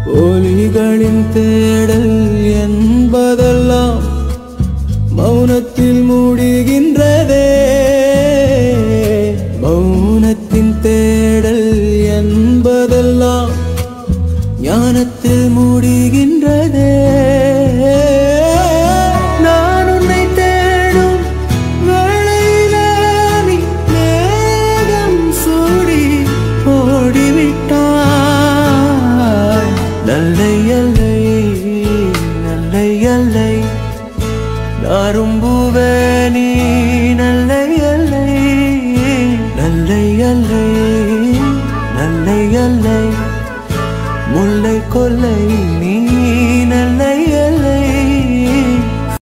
ஒலிகளின் தேடல் என்பதெல்லாம் மௌனத்தில் மூடுகின்றதே. மௌனத்தின் தேடல் என்பதெல்லாம் ஞானத்தில் மூடுகின்றதே. நான் உன்னை தேடும் வேளையிலே நீ மேகம் சூடி ஓடிவிட்டாய். நல்லை அல்லை நல்லை அல்லை நாரும்புவே நீ நல்லை அல்லை நல்லை அல்லை நல்லை அல்லை முல்லை கொல்லை